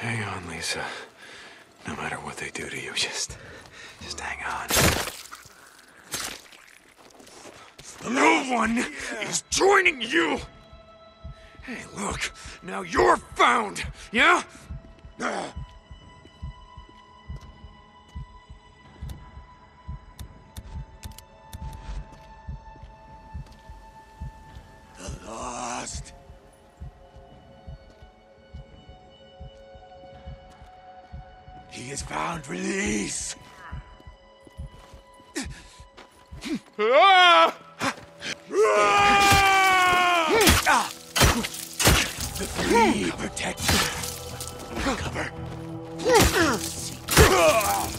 Hang on, Lisa. No matter what they do to you, just hang on. No one is joining you! Hey, look, now you're found, yeah? The Lost. He has found release. The three protect cover.